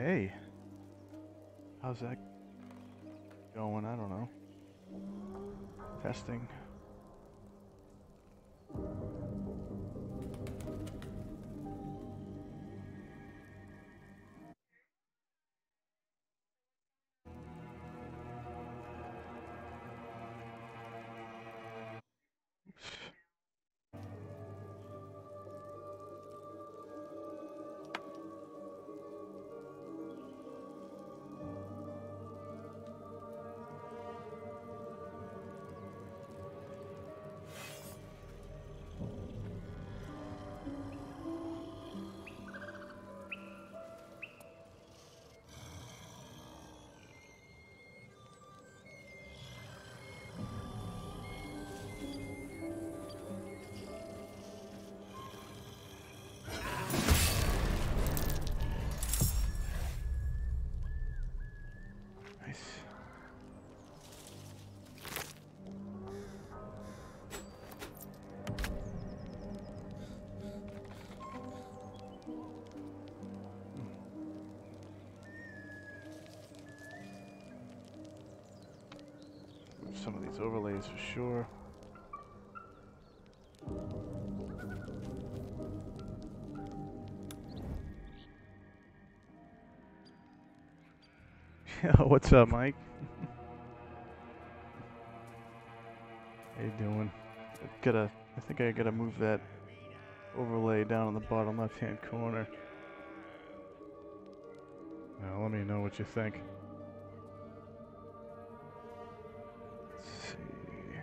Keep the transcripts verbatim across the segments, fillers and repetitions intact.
Okay. How's that going? I don't know. Testing. Nice. Some of these overlays for sure. What's up, Mike? How you doing? I gotta, I think I gotta move that overlay down in the bottom left-hand corner. Now, let me know what you think. Let's see.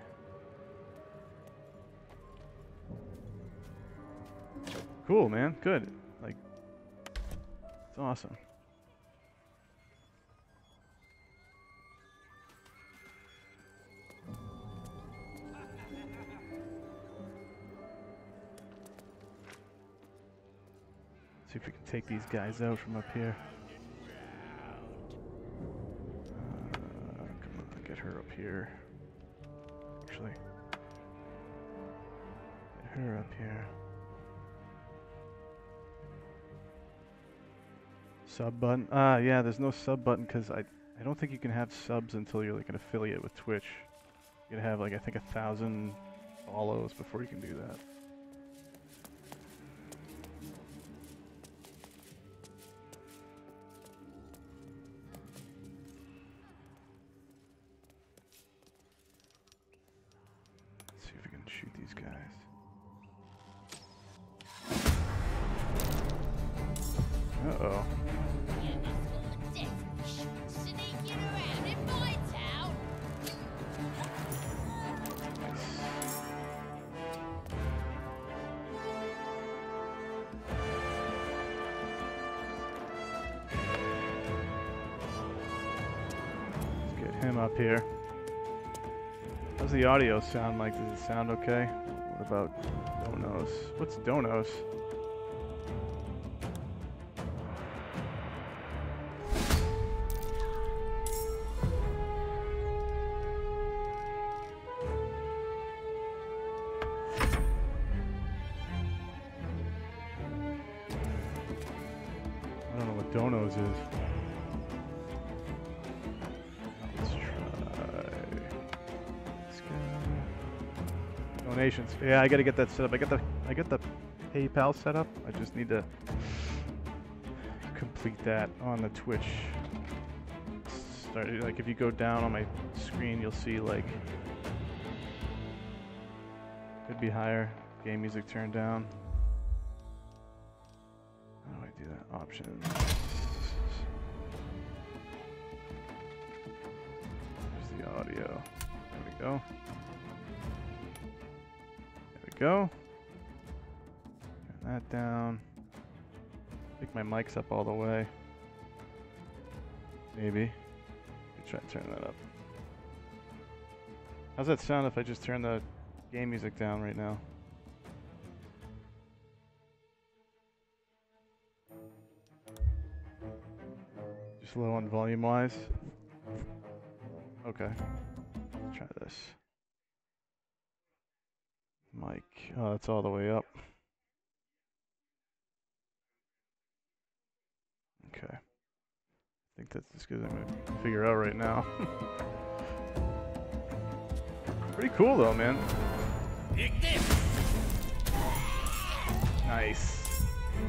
Cool, man. Good. Like, it's awesome. See if we can take these guys out from up here. Uh, come on, get her up here. Actually, get her up here. Sub button? Ah, uh, yeah, there's no sub button because I, I don't think you can have subs until you're like an affiliate with Twitch. You gotta have like, I think a thousand follows before you can do that. Let's see if we can shoot these guys. Uh-oh. Him up here. How's the audio sound like? Does it sound okay? What about Donos? What's Donos? I don't know what Donos is. Donations. Yeah, I gotta get that set up. I got the I got the PayPal set up. I just need to complete that on the Twitch. Start, like if you go down on my screen, you'll see like could be higher. Game music turned down. How do I do that? Options. There's the audio. There we go. Go. Turn that down. Pick my mics up all the way. Maybe. Try to turn that up. How's that sound if I just turn the game music down right now? Just low on volume wise. Okay. Let's try this. Mic. Oh, that's all the way up. Okay. think that's just because I'm gonna figure out right now. Pretty cool though, man. Nice.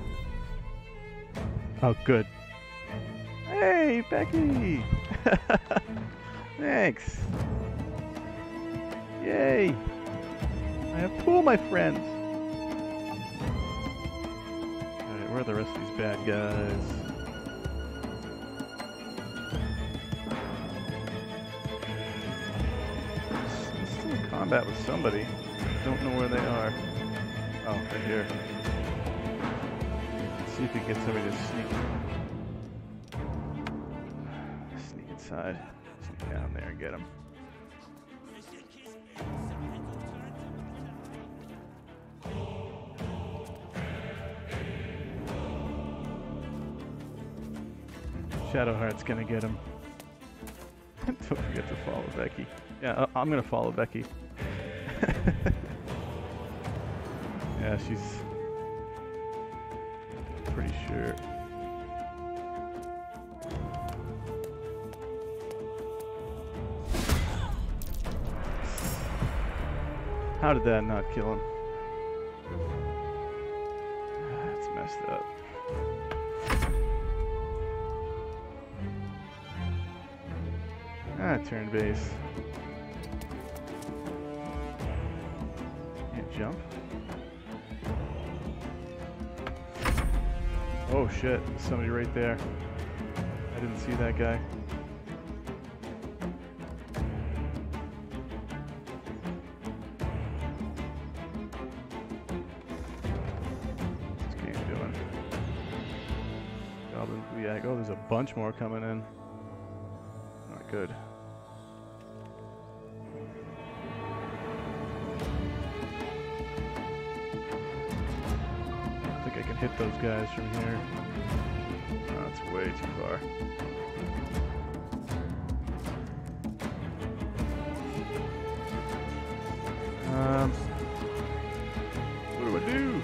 Oh, good. Hey, Becky! Thanks. Yay! I have pool, my friends. Alright, where are the rest of these bad guys? I'm still in combat with somebody. Don't know where they are. Oh, right here. Let's see if we can get somebody to sneak. Sneak inside. Sneak down there and get him. Shadowheart's gonna get him. Don't forget to follow Becky. Yeah, I I'm gonna follow Becky. Yeah, she's pretty sure. How did that not kill him? That's messed up. Ah, turn base. Can't jump. Oh shit, there's somebody right there. I didn't see that guy. What's this game doing? Goblin Gliag. Oh, there's a bunch more coming in. Not good. I can hit those guys from here. Oh, that's way too far. Um, what do I do?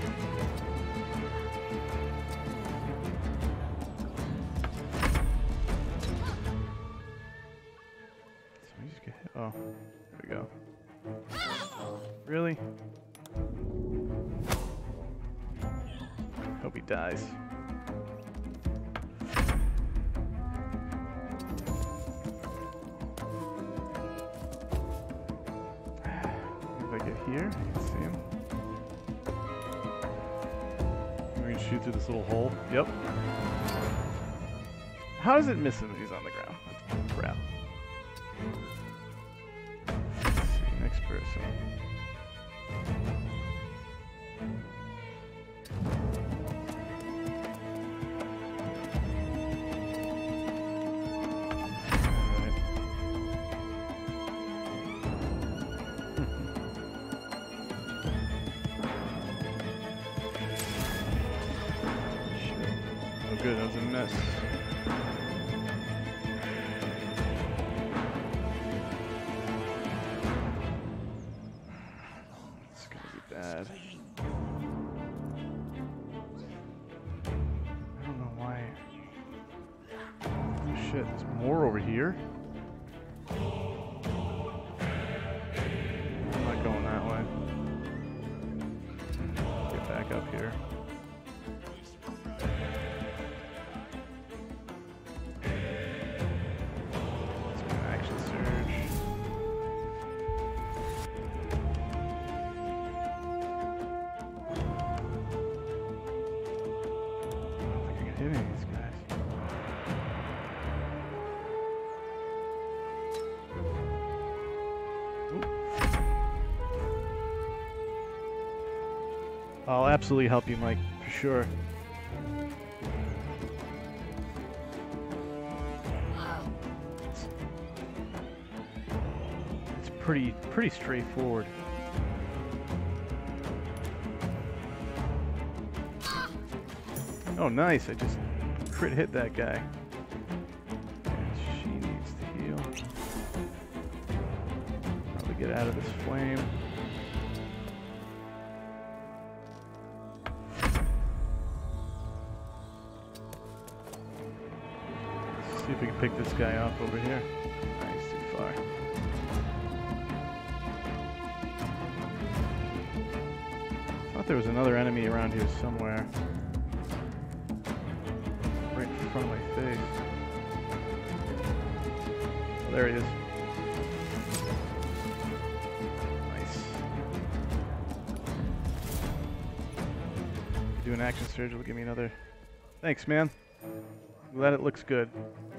Somebody just get hit. Oh, there we go. Really? Hope he dies. If I get here, I can see him. We're gonna shoot through this little hole. Yep. How does it miss him if he's on the ground? That's crap. Let's see, next person. Good, that was a mess. It's gonna be bad. I don't know why. Oh shit, there's more over here? I'm not going that way. Get back up here. Hitting these guys. Ooh. I'll absolutely help you, Mike, for sure. It's, it's pretty, pretty straightforward. Oh, nice. I just crit hit that guy. And she needs to heal. Probably get out of this flame. See if we can pick this guy up over here. Nah, he's too far. I thought there was another enemy around here somewhere. Right in front of my face. Oh, there he is. Nice. Do an action surge, will give me another. Thanks, man. Glad it looks good.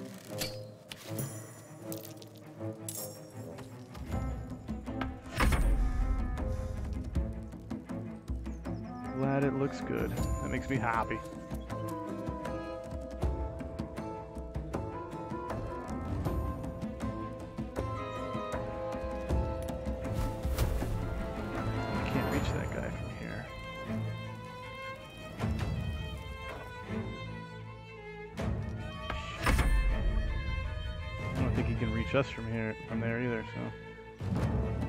Glad it looks good. That makes me happy. I can't reach that guy from here. I don't think he can reach us from here, from there either, so.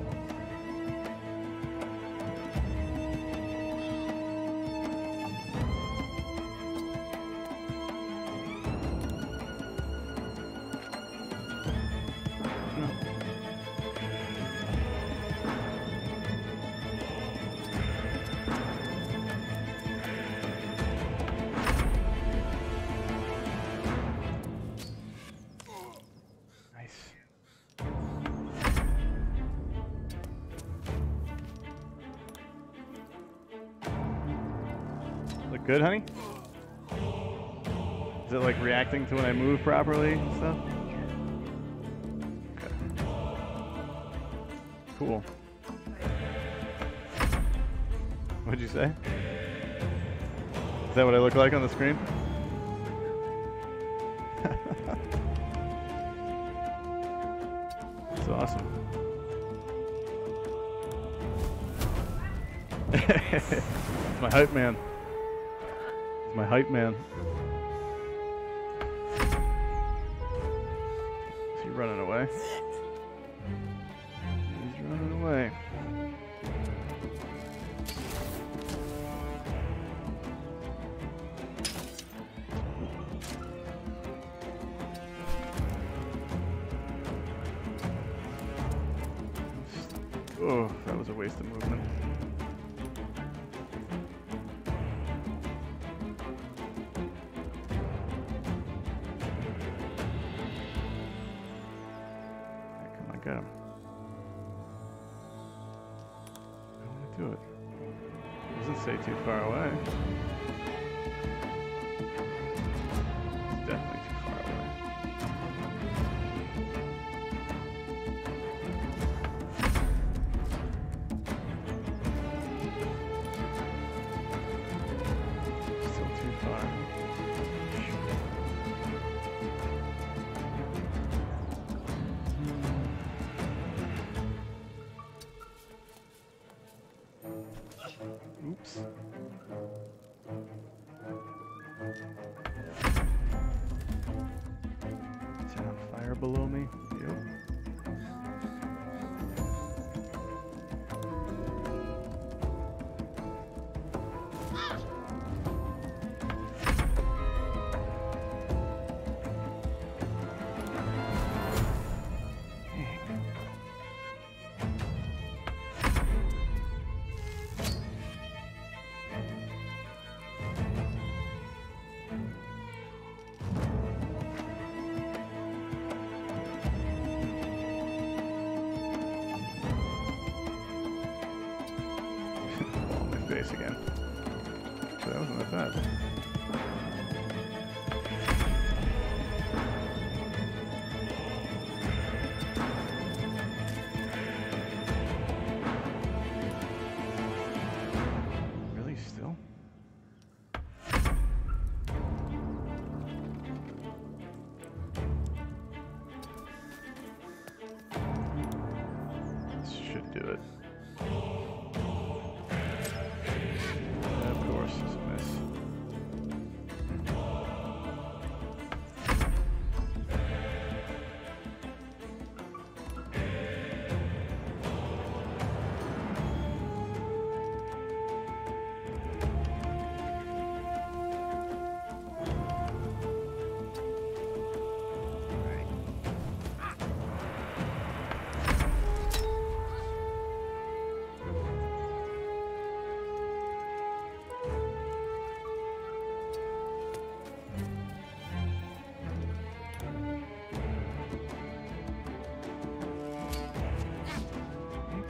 Look good, honey? Is it like reacting to when I move properly and stuff? Okay. Cool. What'd you say? Is that what I look like on the screen? That's awesome. It's my hype man. He's my hype man. Is he running away? He's running away. Oh, that was a waste of movement. Got him. I want to do it. Doesn't say too far away. It's definitely too far away. Still too far. Oops. Is it on fire below me? Yep. Face again. So that wasn't that bad. Really still? This should do it.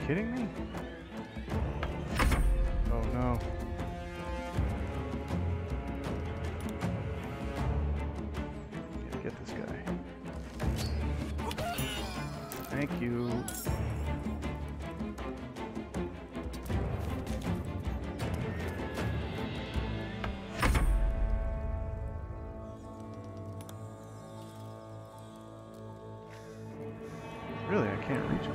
kidding me? Oh no. Gotta get this guy. Thank you. Really, I can't reach him.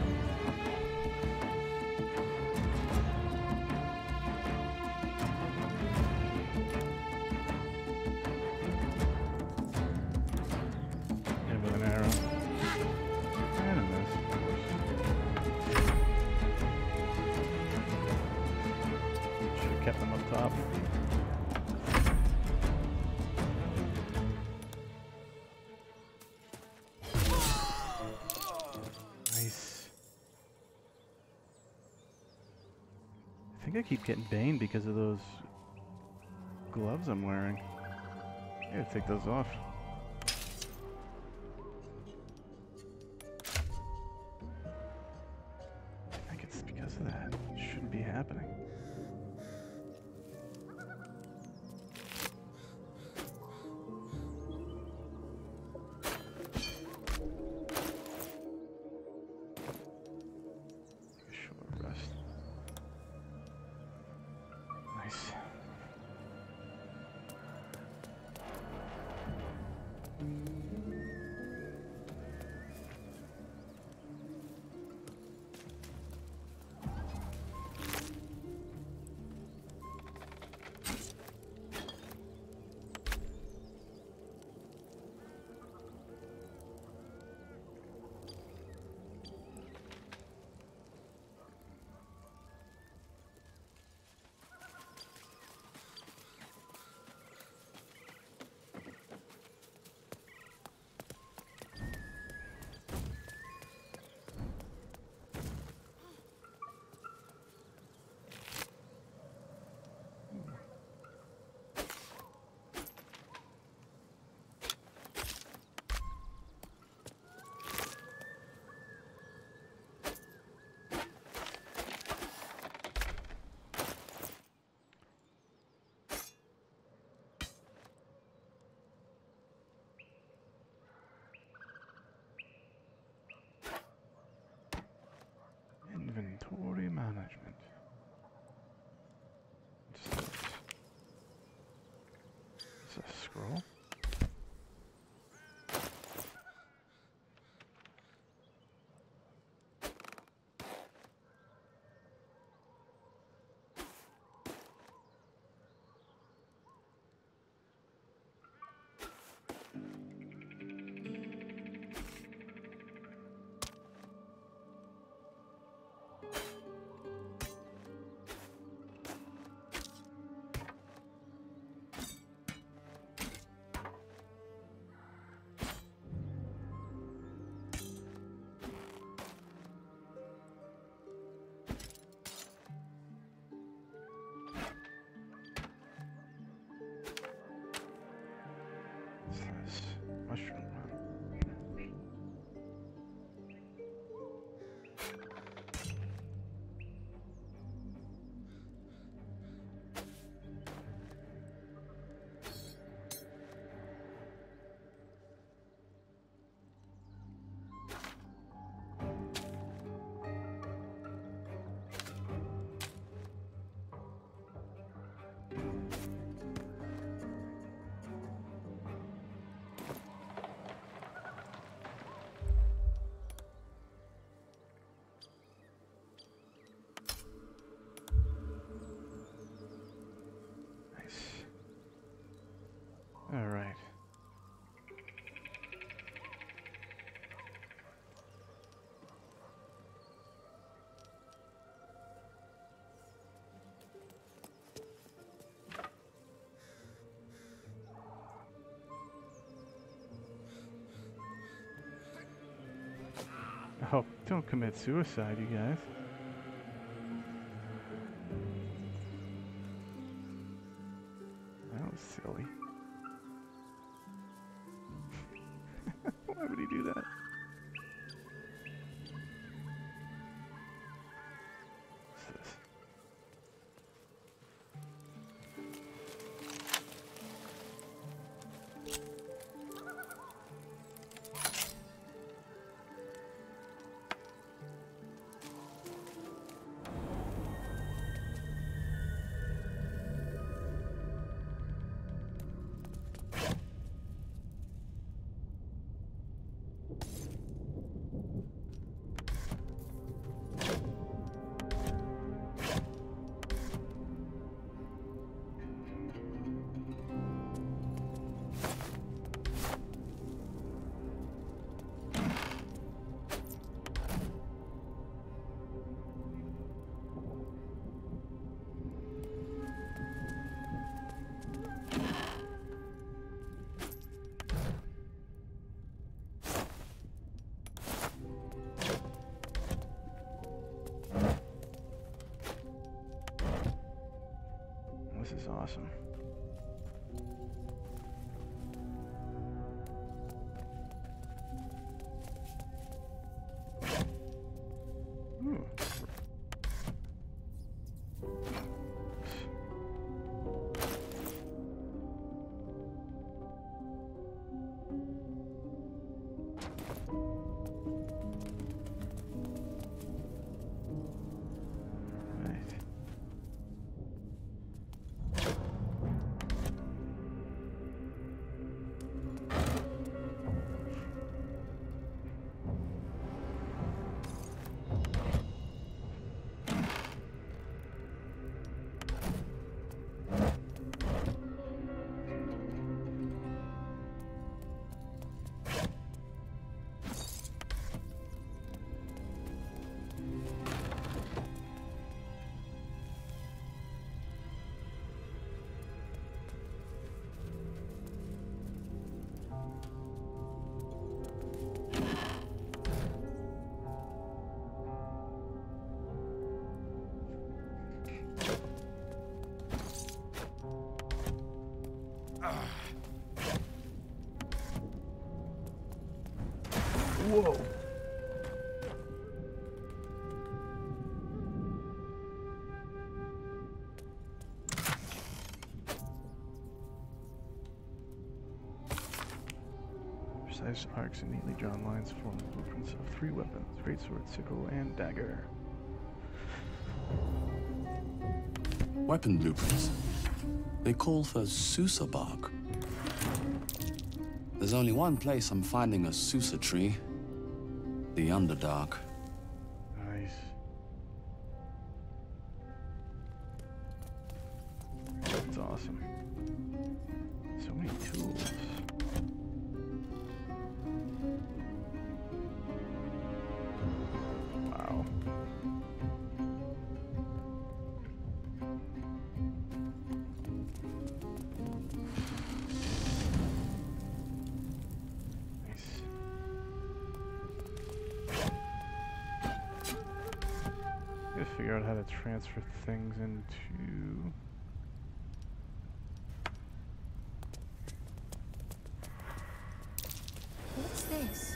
And with an arrow. And a miss. Should have kept them up top. Nice. I think I keep getting Bane because of those gloves I'm wearing. I gotta take those off. I think it's because of that. It shouldn't be happening. Take a short rest. Nice. Inventory management. What's this? Is this a scroll? What's this? Mushroom run. All right. Oh, don't commit suicide, you guys. That was silly. Why would he do that? This is awesome. Ooh. Whoa. Precise arcs and neatly drawn lines form the blueprints of three weapons: greatsword, sickle, and dagger. Weapon blueprints. They call for Susa bark. There's only one place I'm finding a Susa tree. The Underdark. Nice. That's awesome. So many tools. Wow. Gotta figure out how to transfer things into... What's this?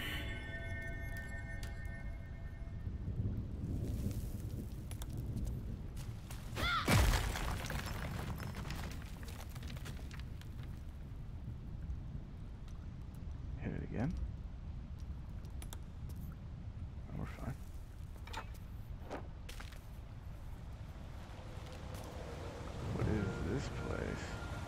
Hit it again. Oh, we're fine. What is this place?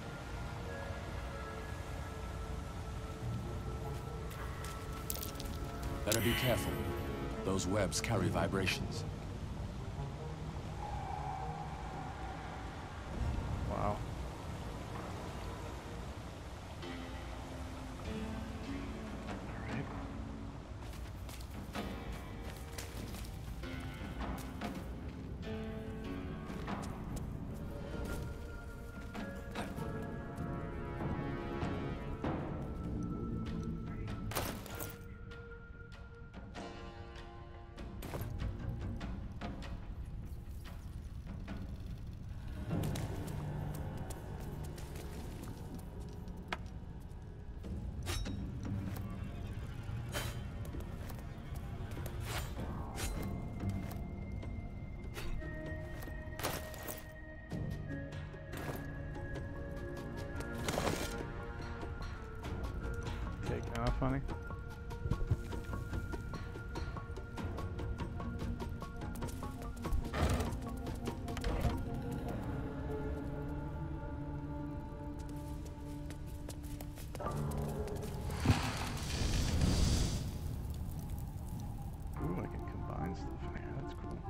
Better be careful. Those webs carry vibrations. Wow. Alright. Taking off, honey. Ooh, I can combine stuff in here. That's cool.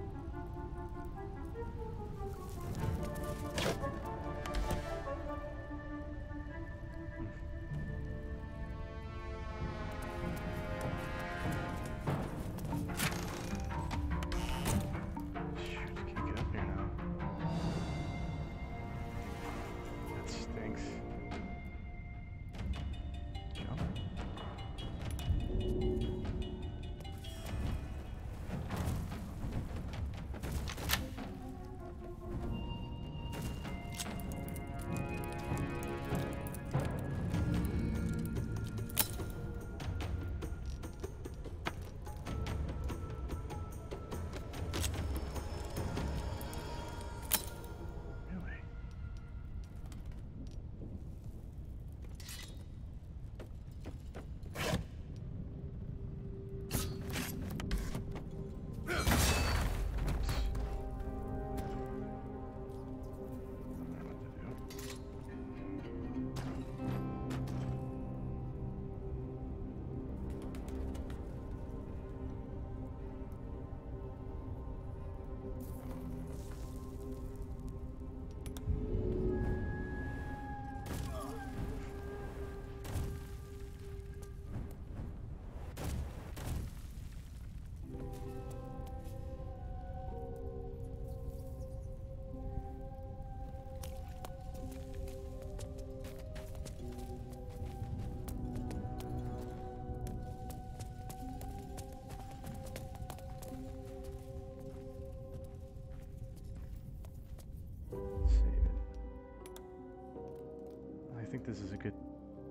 think this is a good,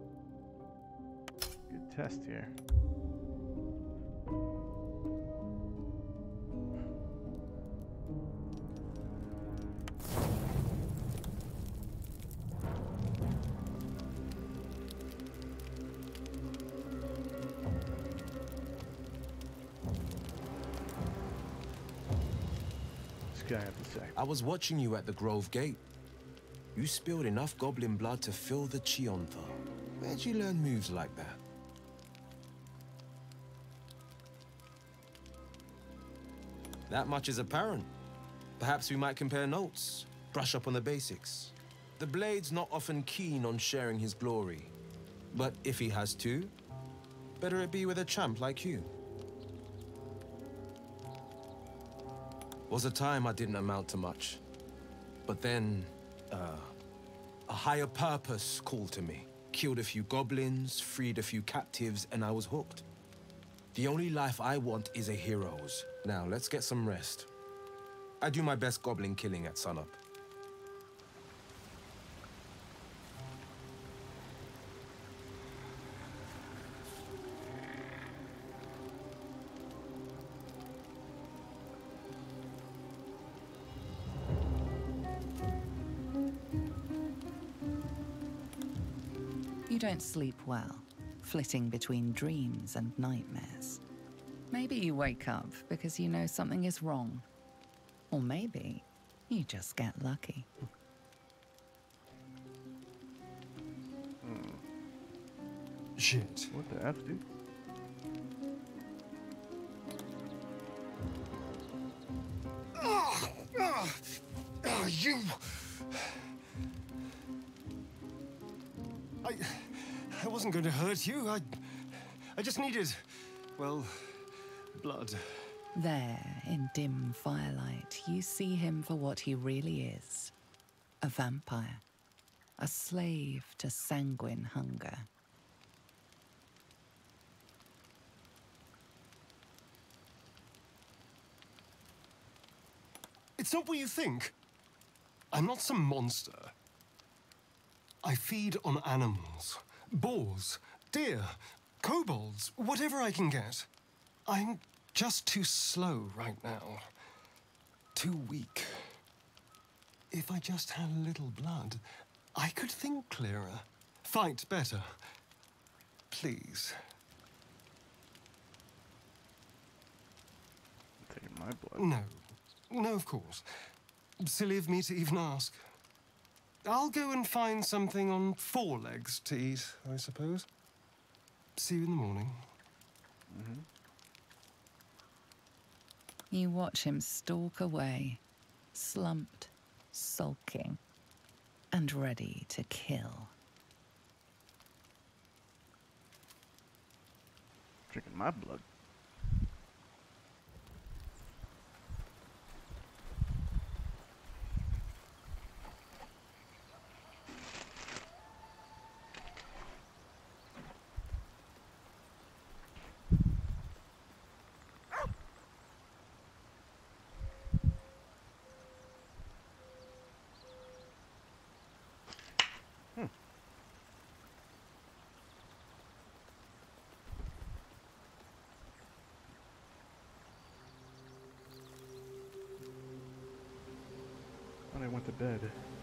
good test here. Guy at the side. I was watching you at the Grove Gate. You spilled enough goblin blood to fill the Chiontha. Where'd you learn moves like that? That much is apparent. Perhaps we might compare notes, brush up on the basics. The Blade's not often keen on sharing his glory. But if he has to, better it be with a champ like you. Was a time I didn't amount to much. But then, uh, a higher purpose called to me. Killed a few goblins, freed a few captives, and I was hooked. The only life I want is a hero's. Now, let's get some rest. I do my best goblin killing at sunup. You don't sleep well, flitting between dreams and nightmares. Maybe you wake up because you know something is wrong. Or maybe you just get lucky. Hmm. Shit. What the F, dude? Oh, oh, oh, you... I... I wasn't going to hurt you. I... I just needed... well... blood. There, in dim firelight, you see him for what he really is. A vampire. A slave to sanguine hunger. It's not what you think. I'm not some monster. I feed on animals. Boars, deer, kobolds, whatever I can get. I'm just too slow right now. Too weak. If I just had a little blood, I could think clearer. Fight better. Please. Taking my blood. No. No, of course. Silly of me to even ask. I'll go and find something on four legs to eat, I suppose. See you in the morning. Mm-hmm. You watch him stalk away, slumped, sulking, and ready to kill. Drinking my blood. When I went to bed.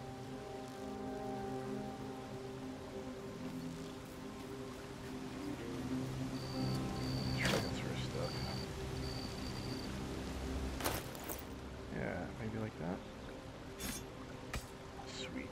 Transfer stuff. Yeah, maybe like that. Sweet.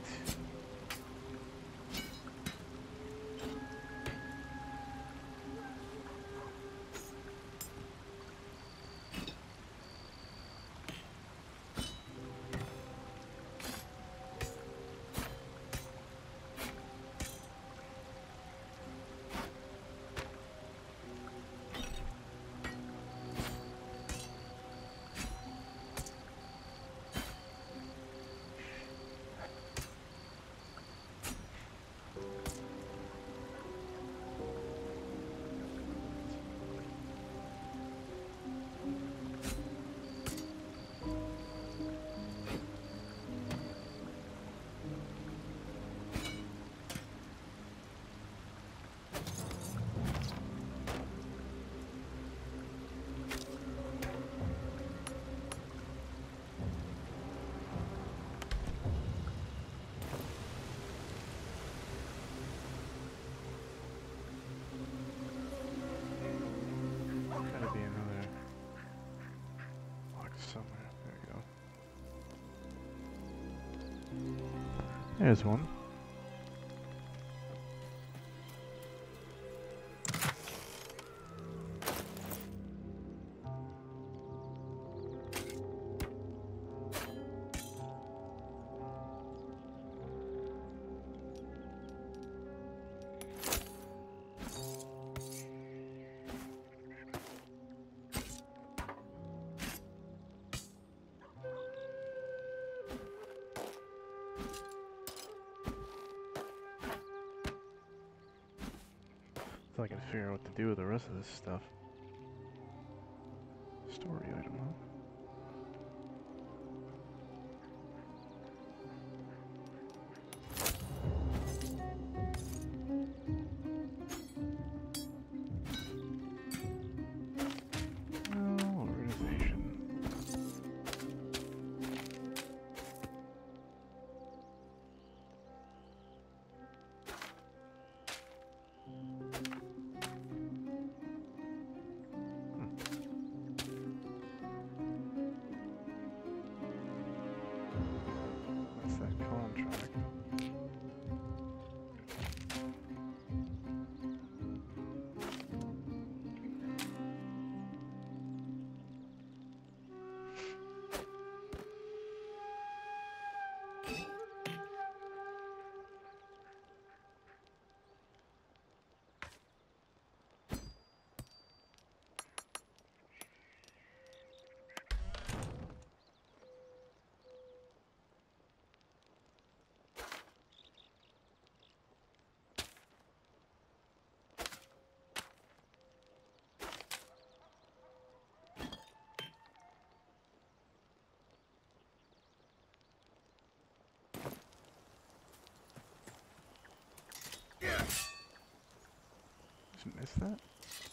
There's one. So I can figure out what to do with the rest of this stuff. Story item, huh? Oh, organization. What's that contract? Just missed that?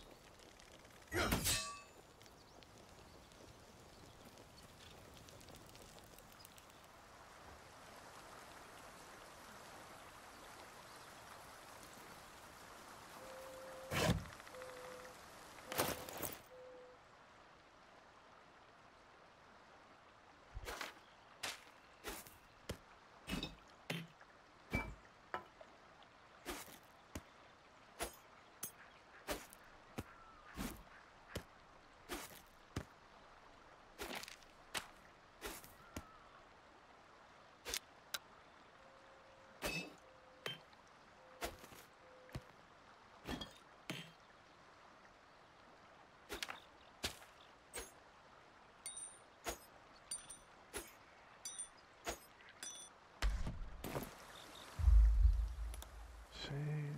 Save.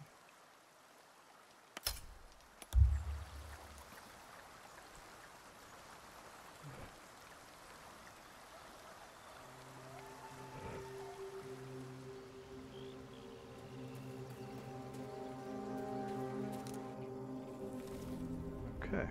Okay.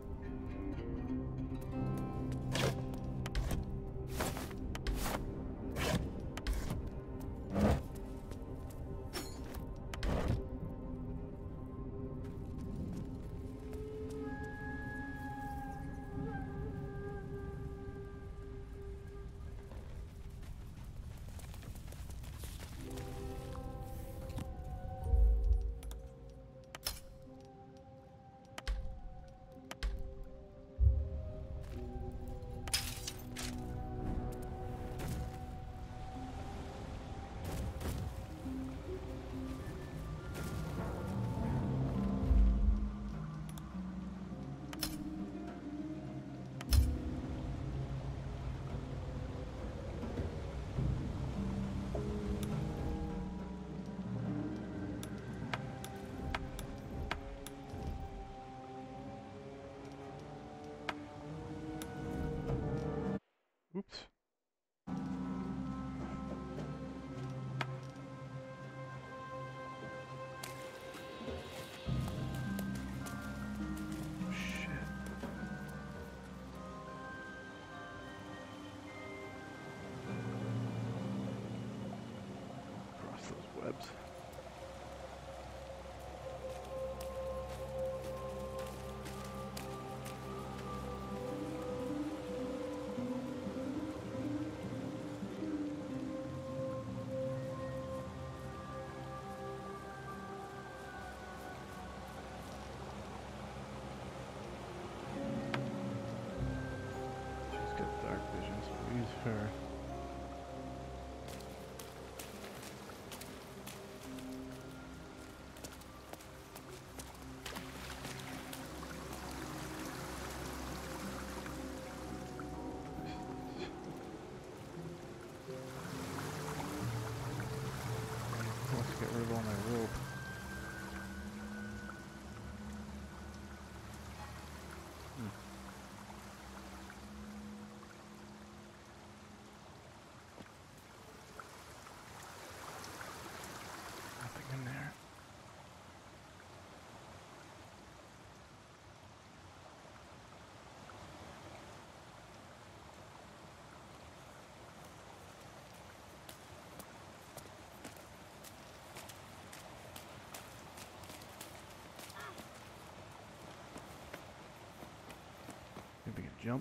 Oops. Shit. Cross those webs. Get rid of all my rope. Hmm. Nothing in there. Maybe we can jump.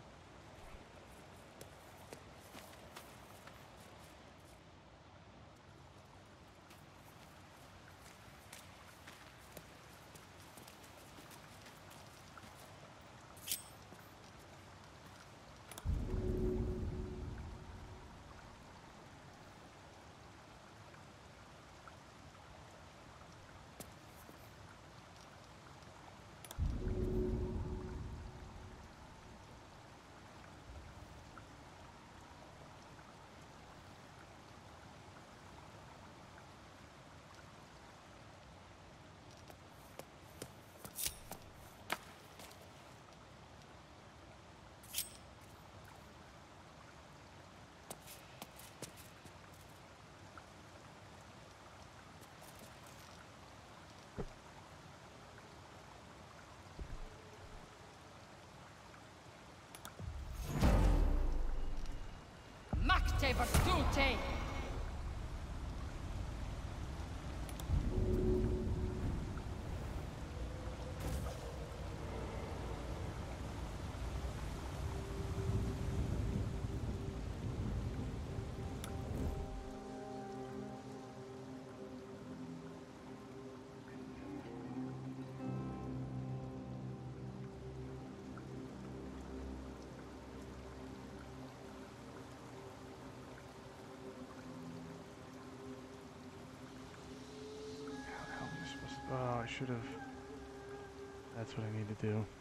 Macte virtute! Oh, I should have. That's what I need to do.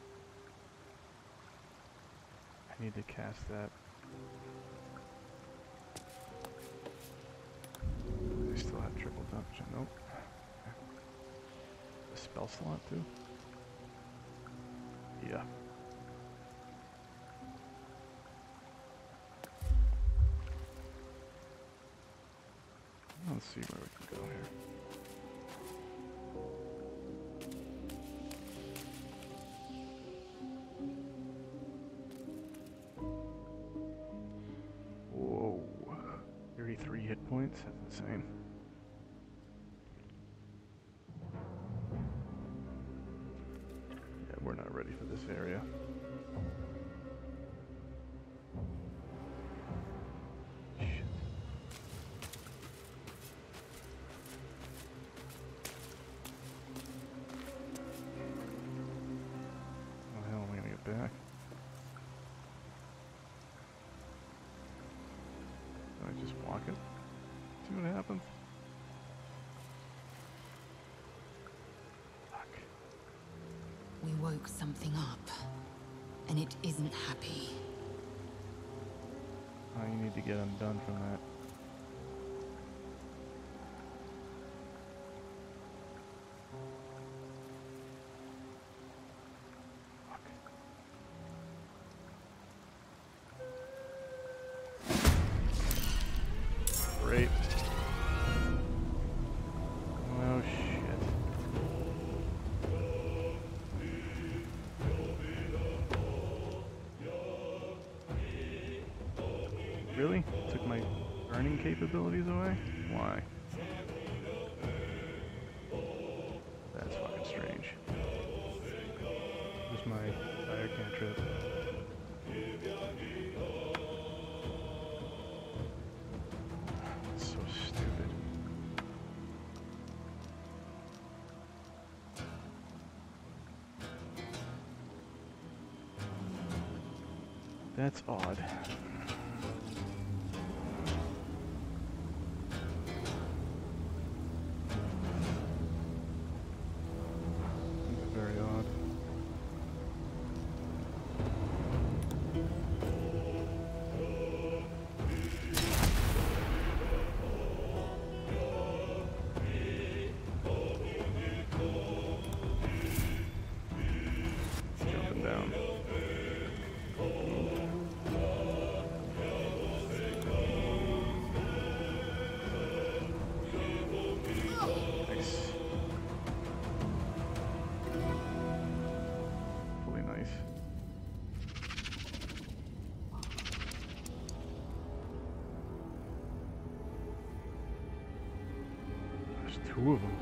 I need to cast that. I still have triple dungeon. Nope. Okay. A spell slot too? Yeah. Let's see where we can go here. thirty-three hit points? That's insane. Yeah, we're not ready for this area. Shit. How the hell am I gonna get back? I just walk it, see what happens. Fuck. We woke something up, and it isn't happy. Oh, you need to get undone from that. Great. Oh shit. Really? Took my burning capabilities away? Why? That's fucking strange. Where's my fire cantrip? So stupid. That's odd. Very odd. There's two of them.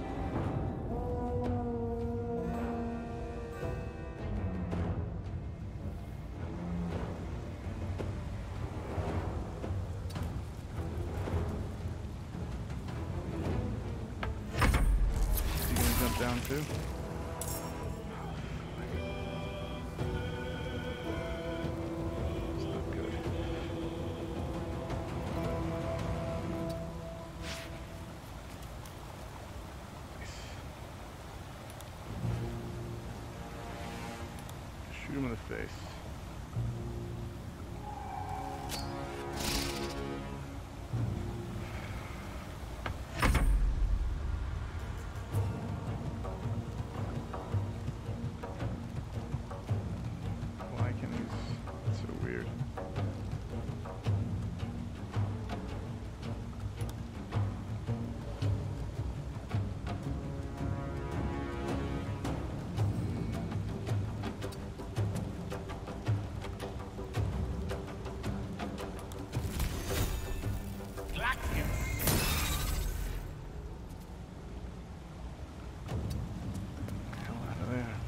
You gonna jump down too? It's not good. Shoot him in the face. Why can these? That's so weird. Hell out of there.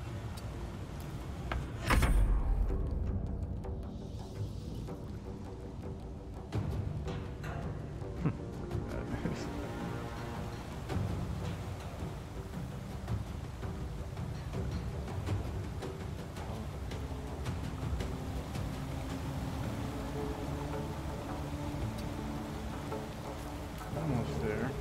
That missed. Almost there.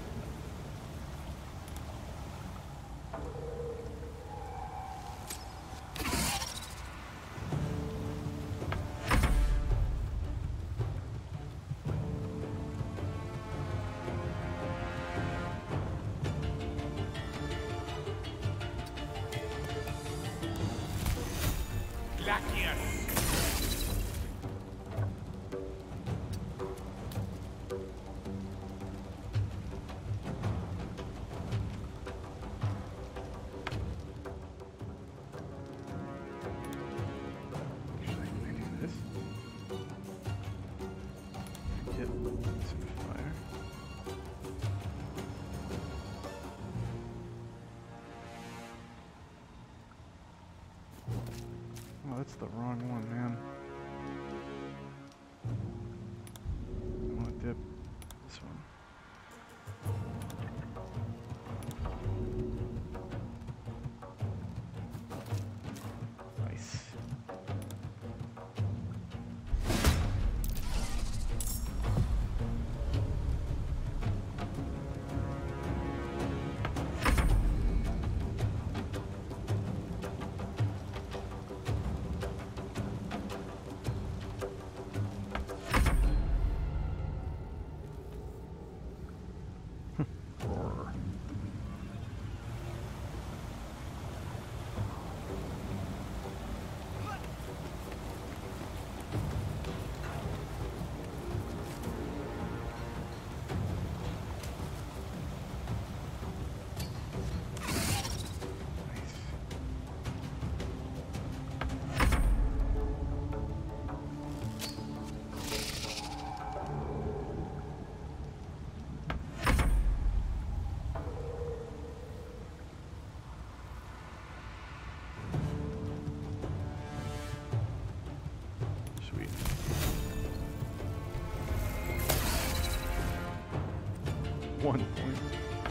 Actually, can I do this? Yep, some fire. Oh, that's the wrong one, man. I want to dip this one. Nice. Roar. Nice. Sweet. One point.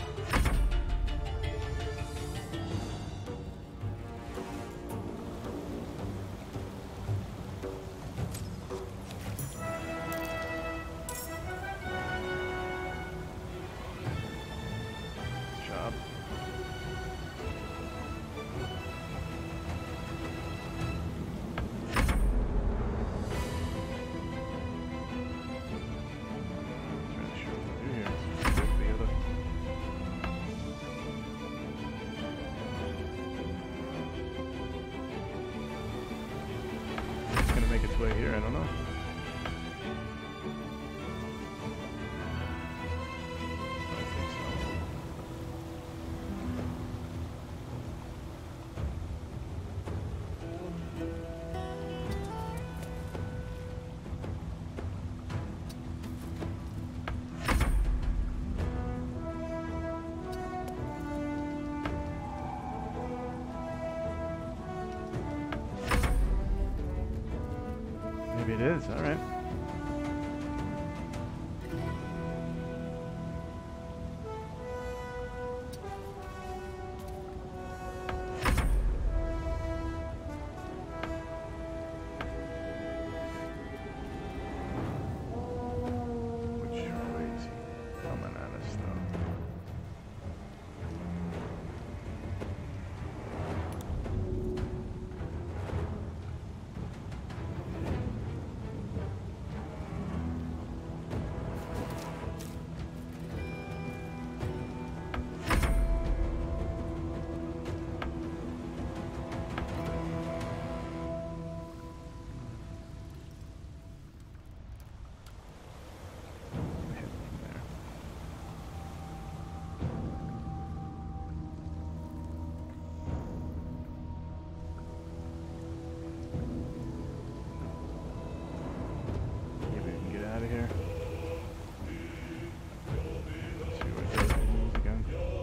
Good job. Trying to show what to do here. Flip the other. It's gonna make its way here, I don't know. I think so. is. All right. Which way is he coming at us, though? Here. Let's see what it does again.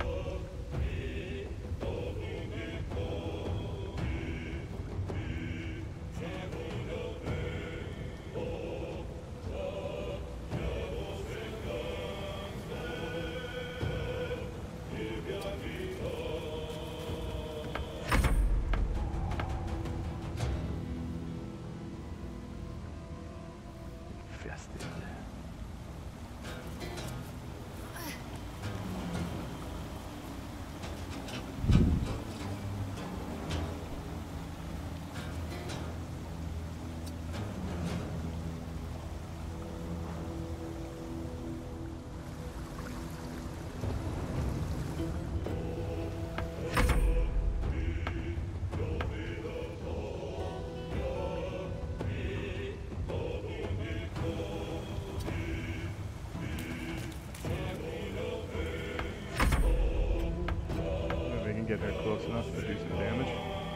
Infested. Get her close enough to do some damage.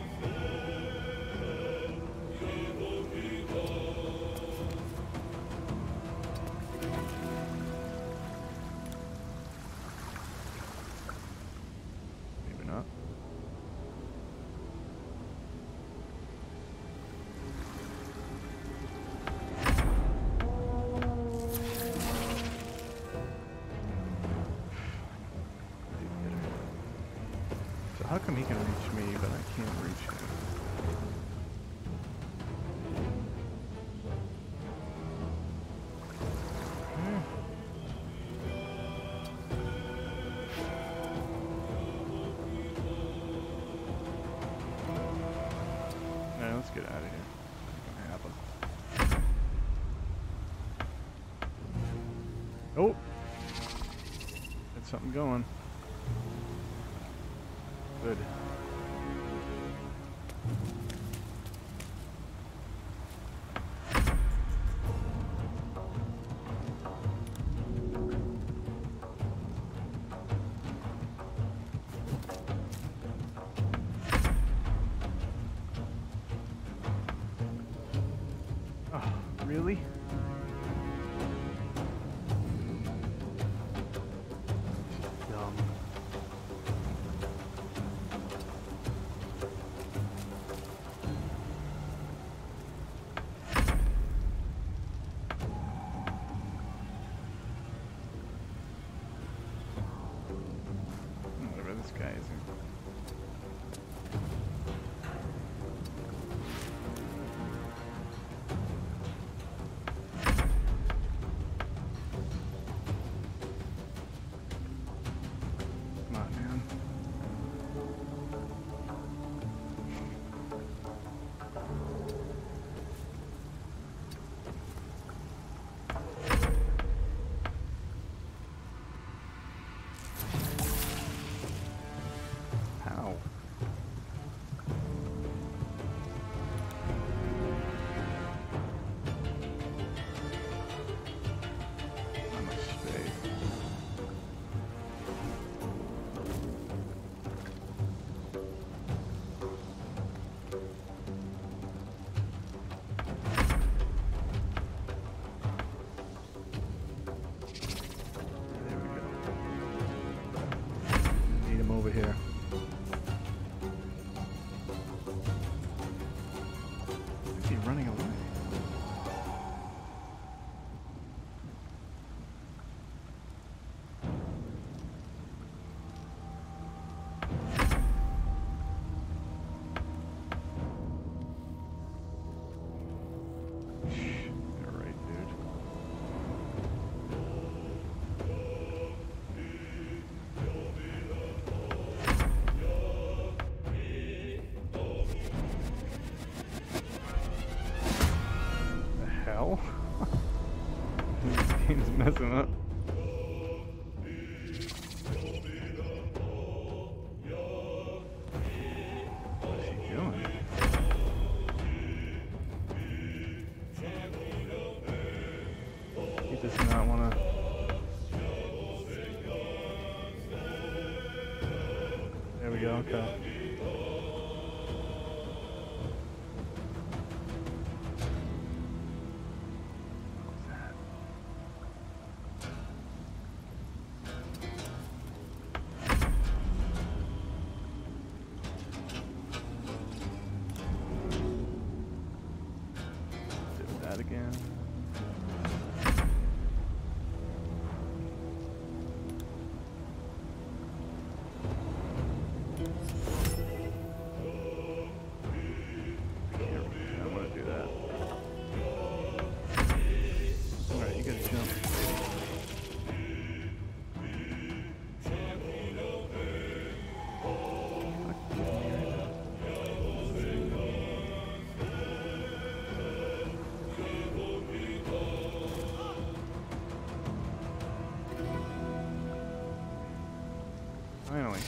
Maybe not. How come he can reach me, but I can't reach him? Hmm. Alright, let's get out of here. What's gonna happen? Oh! Got something going. Good. Oh, really? Dumb. Whatever this guy is in. Come on, man. How? How much space? There we go. Need him over here. Is he running away? mess him up. What's he doing? He does not want to. There we go. Okay. Again. Here, I want to do that. Alright, you gotta jump. Finally.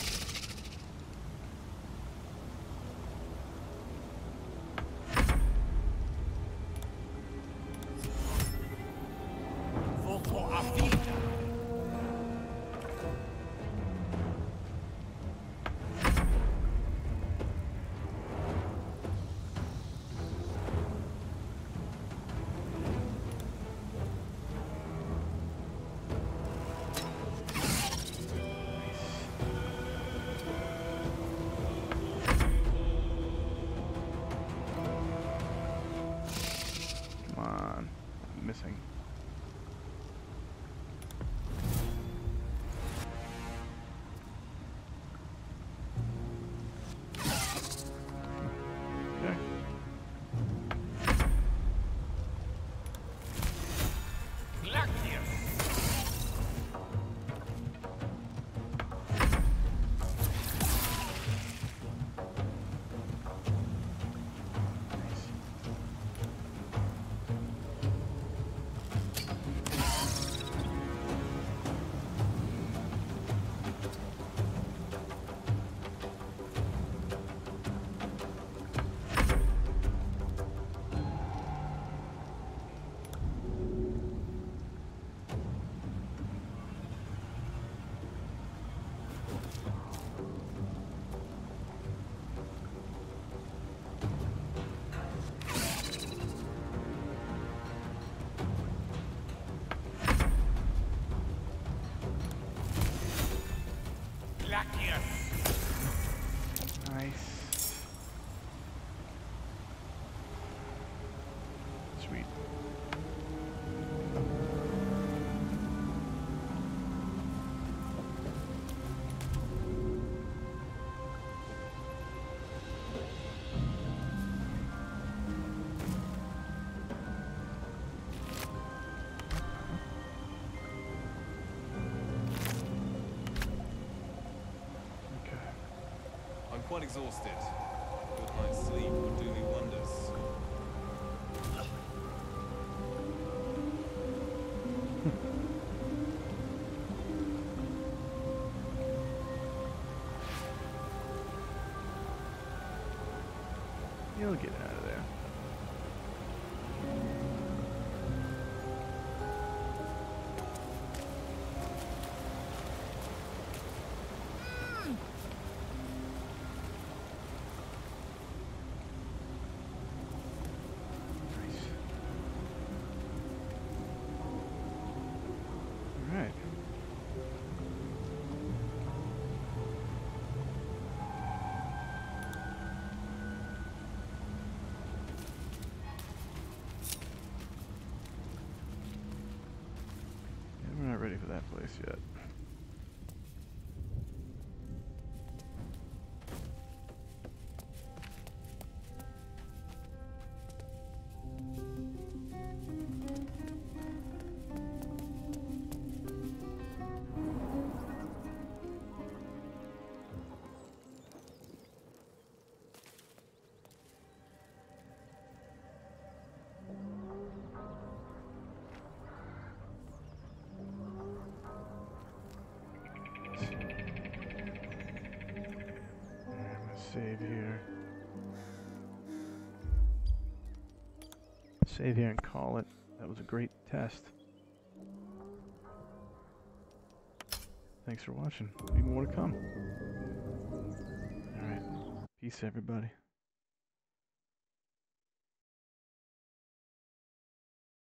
Missing. Okay. Nice. Sweet. I'm quite exhausted. Good night's sleep would do me wonders. You'll get out of there. Alright. Yeah, we're not ready for that place yet. save here. Save here and call it. That was a great test. Thanks for watching. Be more to come. Alright. Peace, everybody.